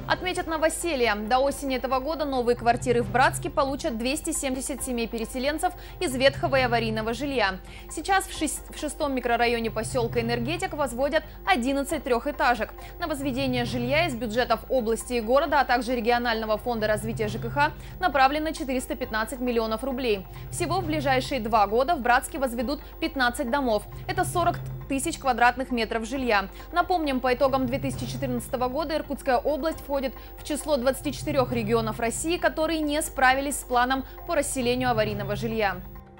Отметят новоселье. До осени этого года новые квартиры в Братске получат 270 семей-переселенцев из ветхого и аварийного жилья. Сейчас в шестом микрорайоне поселка Энергетик возводят 11 трехэтажек. На возведение жилья из бюджетов области и города, а также регионального фонда развития ЖКХ направлено 415 миллионов рублей. Всего в ближайшие 2 года в Братске возведут 15 домов. Это 40 тысяч квадратных метров жилья. Напомним, по итогам 2014 года Иркутская область входит в число 24 регионов России, которые не справились с планом по расселению аварийного жилья.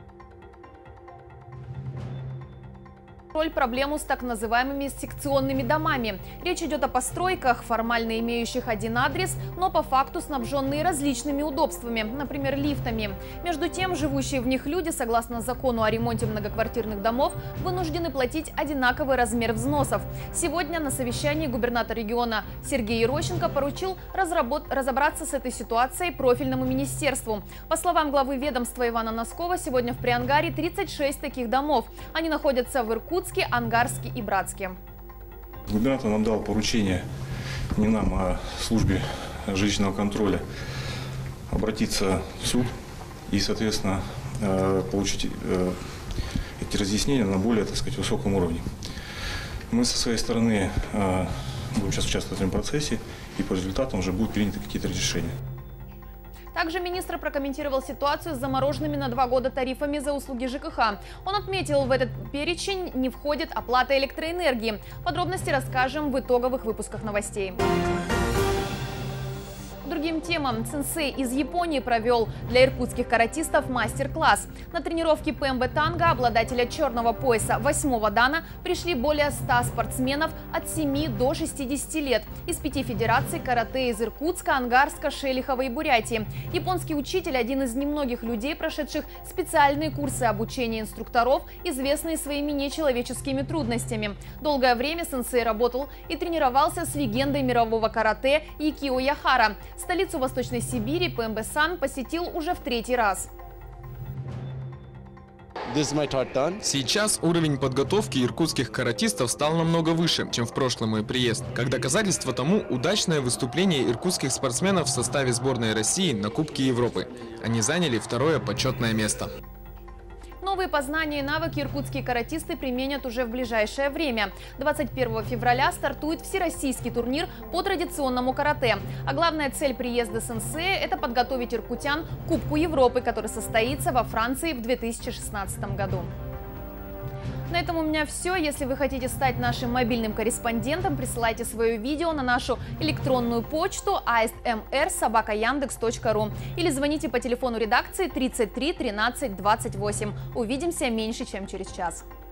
Проблему с так называемыми секционными домами. Речь идет о постройках, формально имеющих один адрес, но по факту снабженные различными удобствами, например, лифтами. Между тем, живущие в них люди, согласно закону о ремонте многоквартирных домов, вынуждены платить одинаковый размер взносов. Сегодня на совещании губернатор региона Сергей Ерощенко поручил разобраться с этой ситуацией профильному министерству. По словам главы ведомства Ивана Носкова, сегодня в Приангаре 36 таких домов. Они находятся в Иркутске, Ангарске и Братске. Губернатор нам дал поручение, не нам, а службе жилищного контроля, обратиться в суд и, соответственно, получить эти разъяснения на более, так сказать, высоком уровне. Мы со своей стороны будем сейчас участвовать в этом процессе, и по результатам уже будут приняты какие-то решения. Также министр прокомментировал ситуацию с замороженными на 2 года тарифами за услуги ЖКХ. Он отметил, в этот перечень не входит оплата электроэнергии. Подробности расскажем в итоговых выпусках новостей. Другим темам. Сенсей из Японии провел для иркутских каратистов мастер-класс. На тренировке ПМБ танго обладателя черного пояса 8-го дана пришли более 100 спортсменов от 7 до 60 лет из 5 федераций карате из Иркутска, Ангарска, Шелихова и Бурятии. Японский учитель – один из немногих людей, прошедших специальные курсы обучения инструкторов, известные своими нечеловеческими трудностями. Долгое время сенсей работал и тренировался с легендой мирового карате Юкио Яхара. Столицу Восточной Сибири ПМБ-сан посетил уже в 3-й раз. Сейчас уровень подготовки иркутских каратистов стал намного выше, чем в прошлый мой приезд. Как доказательство тому удачное выступление иркутских спортсменов в составе сборной России на Кубке Европы. Они заняли 2-е почетное место. Новые познания и навыки иркутские каратисты применят уже в ближайшее время. 21 февраля стартует всероссийский турнир по традиционному карате. А главная цель приезда сенсея – это подготовить иркутян к Кубку Европы, который состоится во Франции в 2016 году. На этом у меня все. Если вы хотите стать нашим мобильным корреспондентом, присылайте свое видео на нашу электронную почту aistmr@yandex.ru или звоните по телефону редакции 33 13 28. Увидимся меньше, чем через час.